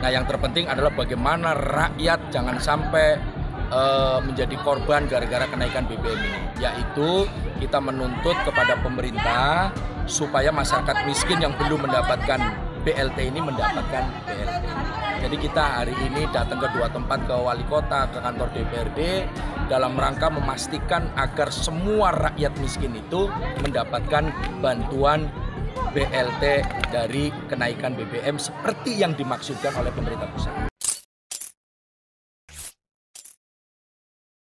Nah, yang terpenting adalah bagaimana rakyat jangan sampai menjadi korban gara-gara kenaikan BBM ini, yaitu kita menuntut kepada pemerintah supaya masyarakat miskin yang belum mendapatkan BLT ini mendapatkan BLT. Jadi kita hari ini datang ke dua tempat, ke wali kota, ke kantor DPRD, dalam rangka memastikan agar semua rakyat miskin itu mendapatkan bantuan BLT dari kenaikan BBM seperti yang dimaksudkan oleh pemerintah pusat.